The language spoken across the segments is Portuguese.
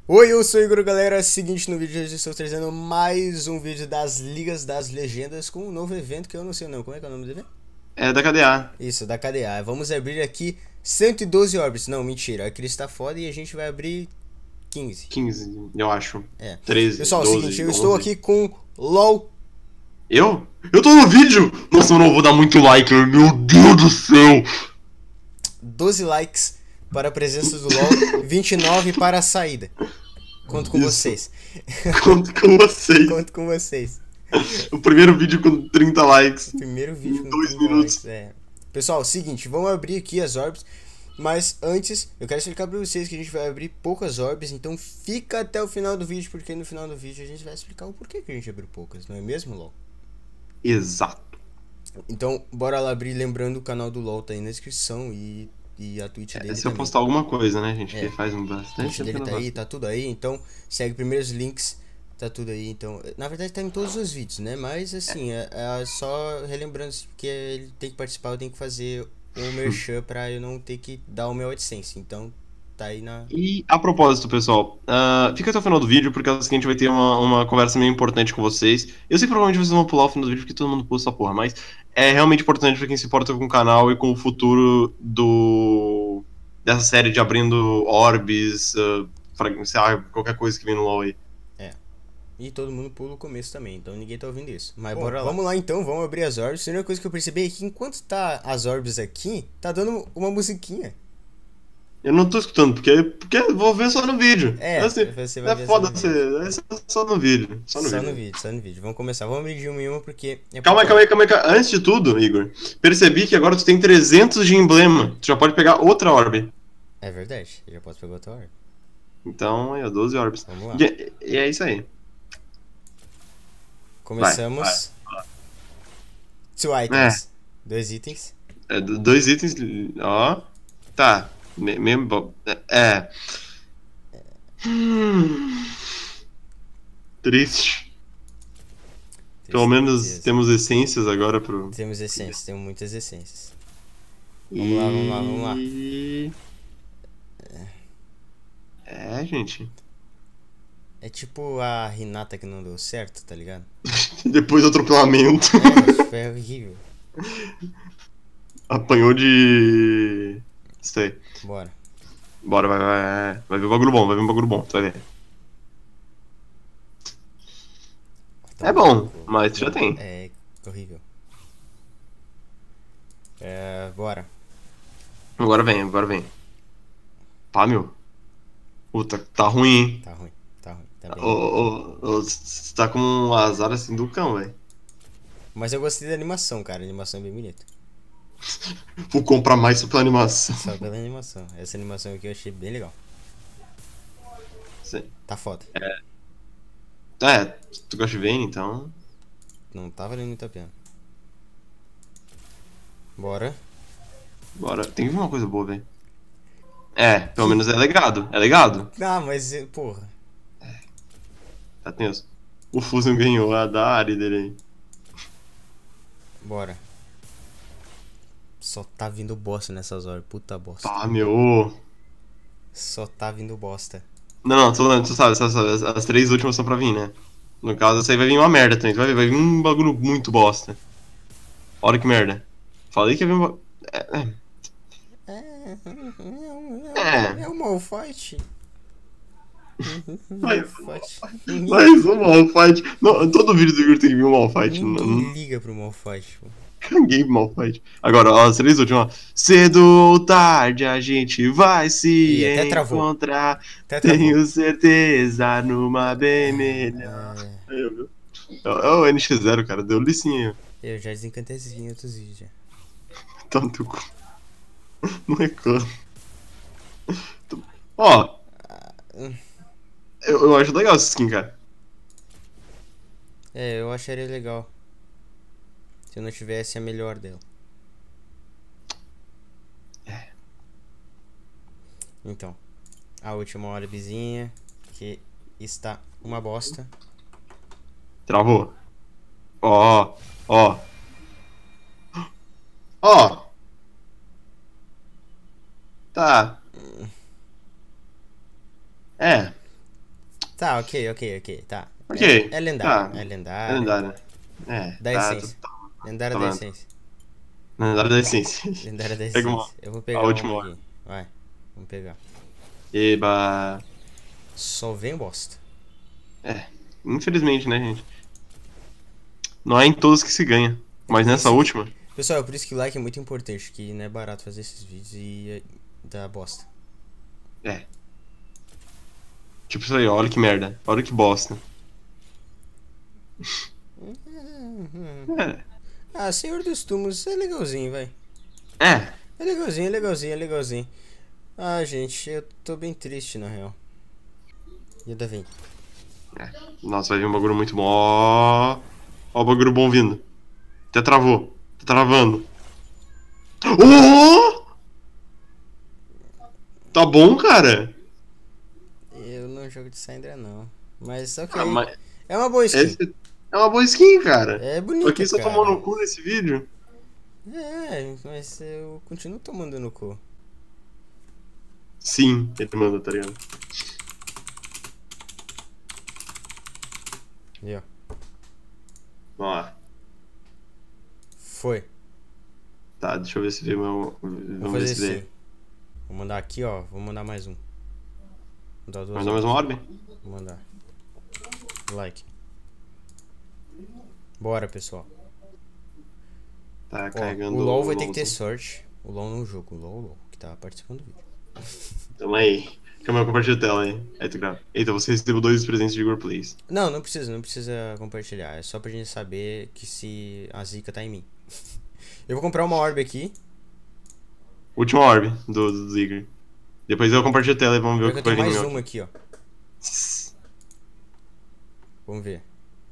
Oi, eu sou o Igor, galera. Seguinte, no vídeo de hoje estou trazendo mais um vídeo das Ligas das Legendas com um novo evento que eu não sei o nome. Como é que é o nome do evento? É da KDA. Isso, da KDA. Vamos abrir aqui 112 orbes. Não, mentira. A Cris tá foda e a gente vai abrir 15. 15, eu acho. É. 13, Pessoal, é o seguinte, 12, eu estou 11. aqui com LOL. Eu? Eu tô no vídeo! Nossa, mano, eu vou dar muito like, meu Deus do céu! 12 likes para a presença do LOL, 29 para a saída. Conto com Isso. vocês. Conto com vocês. Conto com vocês. O primeiro vídeo com 30 likes. Primeiro vídeo Em com 2 30 minutos. likes, Pessoal, seguinte, vamos abrir aqui as orbes. Mas antes, eu quero explicar pra vocês que a gente vai abrir poucas orbes. Então fica até o final do vídeo, porque no final do vídeo a gente vai explicar o porquê que a gente abriu poucas, não é mesmo, LOL? Exato. Então, bora lá abrir. Lembrando, o canal do LOL tá aí na descrição e a Twitch É dele se eu também. postar alguma coisa, né, gente? Que É, faz um a bastante Twitch tempo que dele eu não tá aí, faço. tá tudo aí. Então, segue primeiro os links, tá tudo aí. Então, na verdade tá em todos os vídeos, né? Mas assim, é só relembrando que ele tem que participar, eu tenho que fazer o merchan pra eu não ter que dar o meu AdSense. Então, tá aí na... E a propósito, pessoal, fica até o final do vídeo, porque é o seguinte, vai ter uma conversa meio importante com vocês. Eu sei que provavelmente vocês vão pular o final do vídeo, porque todo mundo pula essa porra, mas é realmente importante pra quem se importa com o canal e com o futuro dessa série de abrindo orbes, sei lá, qualquer coisa que vem no LoL aí. É. E todo mundo pula o começo também, então ninguém tá ouvindo isso. Mas Bom, bora lá. Vamos lá então, vamos abrir as orbes. A única coisa que eu percebi é que enquanto tá as orbes aqui, tá dando uma musiquinha. eu não tô escutando, porque eu vou ver só no vídeo. É, Assim, você vai é ver só foda no vídeo. ser, só no vídeo. Só no Só no vídeo. vídeo, só no vídeo. Vamos começar. Vamos abrir de uma em uma porque é Calma aí, pouca calma hora. aí, calma aí, calma aí. Antes de tudo, Igor, percebi que agora tu tem 300 de emblema. Tu já pode pegar outra orbe. É verdade, eu já posso pegar outra hora. Então, aí, ó, 12 orbes. Vamos lá. E é isso aí. Vai. Começamos. Two É, items. Dois itens. dois itens, ó. Tá, mesmo bom. Hum, triste. Pelo menos Tristeza. temos essências agora pro... Temos essências, temos muitas essências. Vamos lá, vamos lá, vamos lá. E... gente. É tipo a Hinata que não deu certo, tá ligado? Depois do atropelamento. Tipo, é horrível. Apanhou de... Sei. Bora. Bora, vai. Vai ver um bagulho bom, vai ver um bagulho bom, tu vai ver. É bom, mas tu já tem. É horrível. Bora. Agora vem. Pá, meu. Puta, tá ruim, hein? Tá ruim, tá ruim, tá bem. Você tá com um azar assim do cão, velho. Mas eu gostei da animação, cara. A animação é bem bonita. Vou comprar mais só pela animação. Só pela animação. Essa animação aqui eu achei bem legal. Sim. Tá foda. Tu gosta de Vayne, então... Não tá valendo muito a pena. Bora. Bora. Tem que vir uma coisa boa, velho. Pelo menos é legado. É legado. Ah, mas, porra. Tá tenso. O Fusion ganhou a da Ari dele aí. Bora. Só tá vindo bosta nessas horas. Puta bosta. Pá, meu. Só tá vindo bosta. Não, tu sabe, as três últimas são pra vir, né? No caso, essa aí vai vir uma merda também. Tu vai ver, vai vir um bagulho muito bosta. Olha que merda. Falei que ia vir um bagulho. É um Malphite. Mais Malphite. mais um Malphite. Não, todo vídeo do Igor tem que vir um Malphite. Ninguém liga pro Malphite, pô. Caguei pro Malphite. Agora, ó, as três últimas. Cedo ou tarde a gente vai se Ih, até travou. encontrar. Até travou. Tenho certeza numa bem melhor. Aí, ó, viu? É o NX0, cara. Deu licinha aí. Eu já desencantei esses em outros vídeos já. Tá no teu cu. Não reclama. Ó, eu acho legal essa skin, cara. Eu acharia legal. Se eu não tivesse a melhor dela. Então, a última orbezinha, que está uma bosta. Travou. Ó, ó. Ó. Tá. É. Tá, ok, tá. Ok. É lendário, Tá. é É lendário. lendária. É, Da tá. essência. Lendária Tá da vendo? essência. Lendária da essência. Lendária da Pega uma. essência. Eu vou A pegar última uma hora. aqui. Vai, vamos pegar. Eba. Só vem bosta. É. Infelizmente, né, gente? Não é em todos que se ganha. É Mas por nessa isso que... última. Pessoal, é por isso que o like é muito importante, que não é barato fazer esses vídeos e dá bosta. É. Tipo isso aí, ó, olha que merda. Olha que bosta. É. Ah, Senhor dos Túmulos é legalzinho, vai. É. É legalzinho, é legalzinho, é legalzinho. Ah, gente, eu tô bem triste, na real. E ainda vem. Nossa, vai vir um bagulho muito bom. Ó, ó o bagulho bom vindo. Até travou. Tá travando. Oh! Tá bom, cara? Eu não jogo de Syndra, não. Mas ok. Ah, mas É uma boa skin. esse é uma boa skin, cara. É Tô bonita, aqui só cara. tomando no cu nesse vídeo. É, mas eu continuo tomando no cu. Sim, ele manda, tá ligado? E ó. Vamos lá. Foi. Tá, deixa eu ver se vê meu. Vou Vamos fazer ver se vê. assim. Vou mandar aqui, ó. Vou mandar mais um. Vou dar duas Mandou mais uma orbe? Vou mandar. Like. Bora, pessoal. Tá Ó, carregando. o LoL vai ter que ter LOLzinho. sorte. O LoL não jogo, o LoL, que tá participando do vídeo. Tamo aí. Calma aí, eu compartilho a tela aí. Aí tu grava. Eita, você recebeu 2 presentes de Igor Plays. Não, não precisa compartilhar. É só pra gente saber que se a zica tá em mim. Eu vou comprar uma orb aqui. Última orbe do Igor. Depois eu compartilho a tela e vamos ver o Porque que eu vai tenho vir no mais meu. uma aqui, ó. Vamos ver.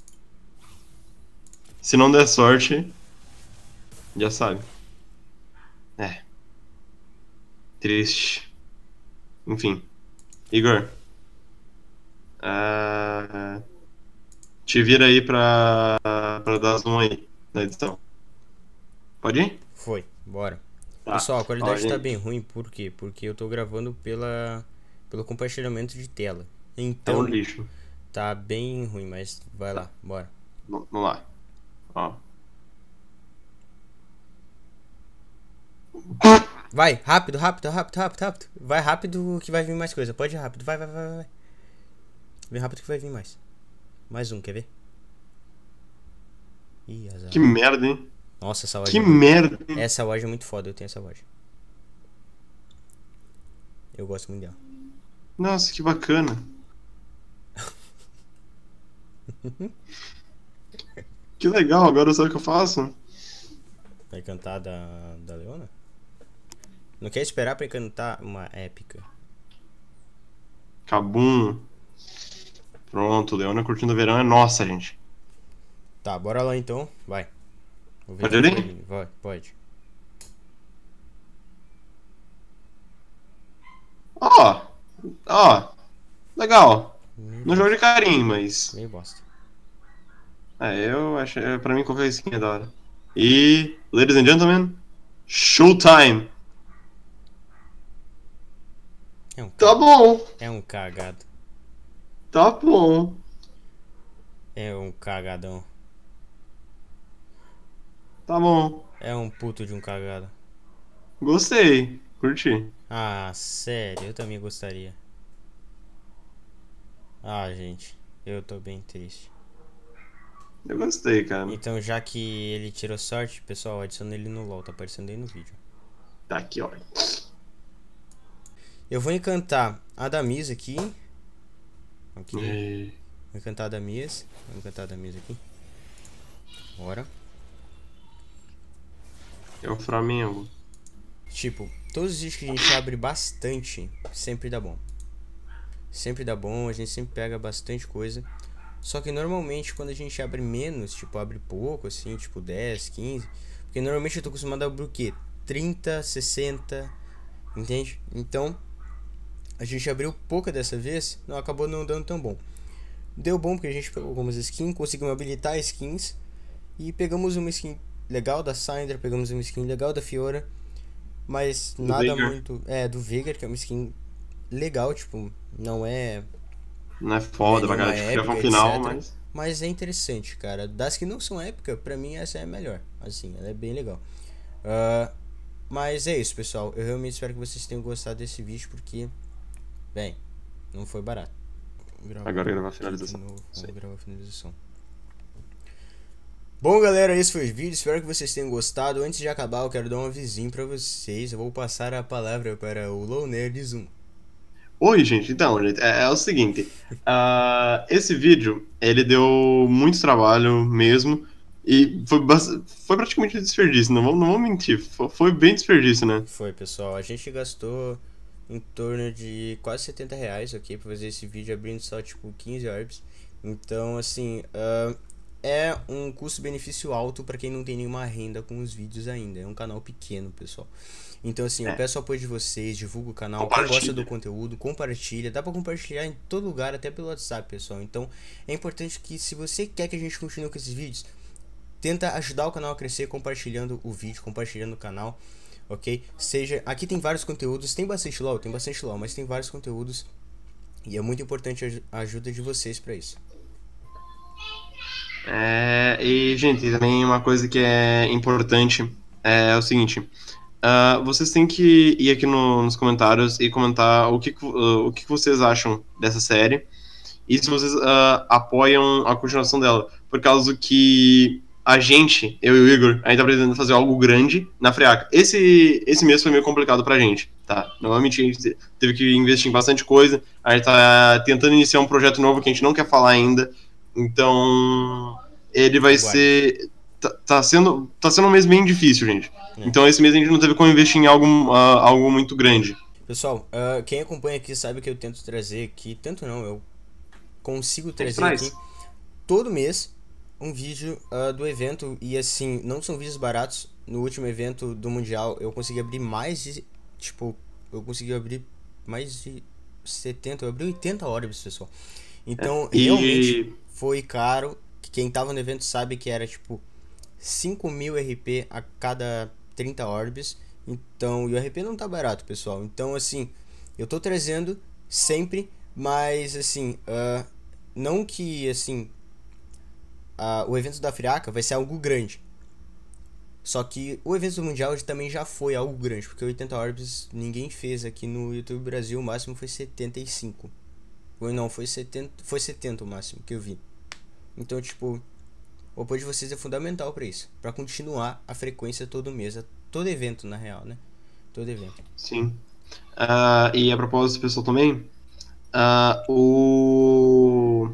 Se não der sorte, já sabe. É. Triste. Enfim. Igor. Te vira aí pra dar zoom aí na edição. Pode ir? Foi, bora. Tá. Pessoal, a Ó, qualidade tá gente. bem ruim, por quê? Porque eu tô gravando pelo compartilhamento de tela. É um Então, lixo. tá bem ruim, mas vai lá, bora. Vamos lá. Ó. Vai, rápido. Vai rápido que vai vir mais coisa. Pode ir rápido, vai. Vem rápido que vai vir mais. Mais um, quer ver? Ih, azar. Que merda, hein? Nossa, essa loja Que é muito... merda, hein? Essa loja é muito foda, eu tenho essa loja. Eu gosto muito dela. Nossa, que bacana. Que legal, agora sabe o que eu faço? Vai cantar da Leona? Não quer esperar pra cantar uma épica. Cabum. Pronto, Leona curtindo o verão é nossa, gente. Tá, bora lá então. Vai. Vou ver Pode quem ir? vai vir. Vai, pode. Ó, ó, legal. Não jogo de carinho, mas. Meio bosta. Eu acho. Pra mim, qualquer skin é da hora. E. Ladies and gentlemen, showtime! É um, Tá bom, é um cagado. tá bom. É um cagadão. Tá bom. É um puto de um cagado. Gostei, curti. Ah, sério, eu também gostaria. Ah, gente, eu tô bem triste. Eu gostei, cara. Então, já que ele tirou sorte, pessoal, adiciona ele no LoL, tá aparecendo aí no vídeo. Tá aqui, ó. Eu vou encantar a Damis aqui. Ok. E- Vou encantar a Damis. Vou encantar a Damis aqui. Bora. É o Flamengo. Tipo, todos os vídeos que a gente abre bastante, sempre dá bom. Sempre dá bom, a gente sempre pega bastante coisa. Só que normalmente quando a gente abre menos, tipo, abre pouco, assim, tipo 10, 15. Porque normalmente eu tô acostumado a abrir o quê? 30, 60, entende? Então, a gente abriu pouca dessa vez, não acabou não dando tão bom. Deu bom porque a gente pegou algumas skins, conseguimos habilitar skins. E pegamos uma skin legal da Syndra, pegamos uma skin legal da Fiora. Mas nada Veigar. muito... É, do Veigar, que é uma skin legal, tipo, não é Não é Não é foda, nenhuma bacana, tipo, já foi um épica, final, etc. mas. Mas é interessante, cara. Das que não são épica, pra mim essa é a melhor. Assim, ela é bem legal. Ah, mas é isso, pessoal. Eu realmente espero que vocês tenham gostado desse vídeo, porque, bem, não foi barato. Vou Agora gravar gravar a aqui de finalização. novo. Isso Vamos aí. gravar a finalização. Bom, galera, esse foi o vídeo. Espero que vocês tenham gostado. Antes de acabar, eu quero dar um avisinho pra vocês. Eu vou passar a palavra para o Low Nerd Zoom. Oi, gente. Então, gente, é o seguinte. Esse vídeo, ele deu muito trabalho mesmo. E foi praticamente um desperdício, não vou mentir. Foi bem desperdício, né? Foi, pessoal. A gente gastou em torno de quase R$ 70, ok? Pra fazer esse vídeo, abrindo só, tipo, 15 orbs. Então, assim, é um custo-benefício alto pra quem não tem nenhuma renda com os vídeos ainda. É um canal pequeno, pessoal. Então, assim, eu É, peço o apoio de vocês, divulga o canal. Quem gosta do compartilha. conteúdo, compartilha. Dá pra compartilhar em todo lugar, até pelo WhatsApp, pessoal. Então, é importante que, se você quer que a gente continue com esses vídeos, tenta ajudar o canal a crescer compartilhando o vídeo, compartilhando o canal, ok? Seja, aqui tem vários conteúdos, tem bastante LOL, mas tem vários conteúdos e é muito importante a ajuda de vocês pra isso. E, gente, também uma coisa que é importante é o seguinte: vocês têm que ir aqui nos comentários e comentar o que vocês acham dessa série e se vocês apoiam a continuação dela. Por causa que a gente, eu e o Igor, a gente tá pretendendo fazer algo grande na Freaca. Esse mês foi meio complicado pra gente, tá? Normalmente a gente teve que investir em bastante coisa, a gente tá tentando iniciar um projeto novo que a gente não quer falar ainda, então ele vai Aguarde. ser. Tá sendo um mês bem difícil, gente. Né? Então esse mês a gente não teve como investir em algo muito grande. Pessoal, quem acompanha aqui sabe que eu tento trazer aqui, tanto não, eu consigo A gente trazer aqui traz. todo mês um vídeo do evento e assim, não são vídeos baratos. No último evento do Mundial eu consegui abrir mais de, tipo, eu consegui abrir mais de 70, eu abri 80 orbs, pessoal. Então, realmente E. foi caro. Quem tava no evento sabe que era tipo 5.000 RP a cada 30 orbs. Então, e o RP não tá barato, pessoal. Então, assim, eu tô trazendo sempre, mas assim, não que assim, o evento da Friaca vai ser algo grande. Só que o evento do Mundial também já foi algo grande, porque 80 orbs ninguém fez aqui no YouTube Brasil, o máximo foi 75. Foi 70 o máximo que eu vi. Então, tipo, o apoio de vocês é fundamental pra isso, pra continuar a frequência todo mês, todo evento na real, né? Todo evento. Sim. E a propósito, pessoal, também, ah, o,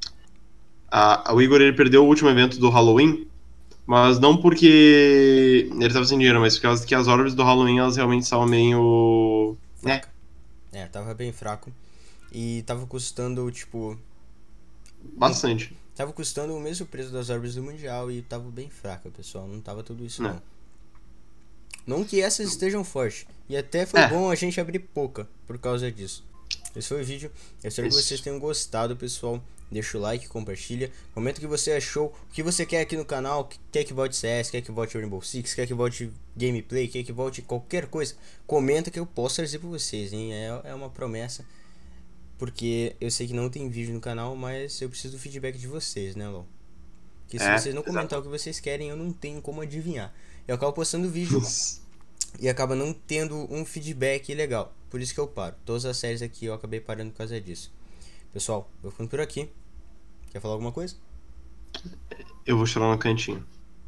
o Igor ele perdeu o último evento do Halloween, mas não porque ele estava sem dinheiro, mas por causa que as orbes do Halloween elas realmente estavam meio. Né? Fraca. Tava bem fraco. E tava custando, tipo. Bastante. Tava custando o mesmo preço das orbes do Mundial e tava bem fraca, pessoal. Não tava tudo isso, Né? não. Não que essas estejam fortes. E até foi É, bom a gente abrir pouca por causa disso. Esse foi o vídeo. Eu espero que vocês isso. tenham gostado, pessoal. Deixa o like, compartilha. Comenta o que você achou. O que você quer aqui no canal. Quer que volte CS, quer que volte Rainbow Six, quer que volte gameplay, quer que volte qualquer coisa. Comenta que eu posso trazer pra vocês, hein? É uma promessa. Porque eu sei que não tem vídeo no canal, mas eu preciso do feedback de vocês, né, LOL? Que se vocês não comentar o Exato. que vocês querem, eu não tenho como adivinhar. Eu acabo postando vídeo e acaba não tendo um feedback legal. Por isso que eu paro. Todas as séries aqui eu acabei parando por causa disso. Pessoal, eu ficando por aqui. Quer falar alguma coisa? Eu vou chorar no cantinho.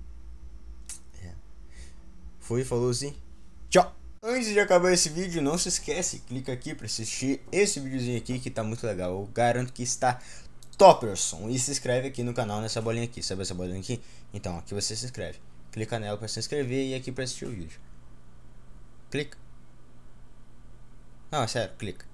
Fui, falou sim. Tchau! Antes de acabar esse vídeo, não se esquece, clica aqui pra assistir esse videozinho aqui que tá muito legal. Eu garanto que está topperson. E se inscreve aqui no canal nessa bolinha aqui. Sabe essa bolinha aqui? Então, aqui você se inscreve. Clica nela pra se inscrever e aqui pra assistir o vídeo. Clica. Não, é sério, clica.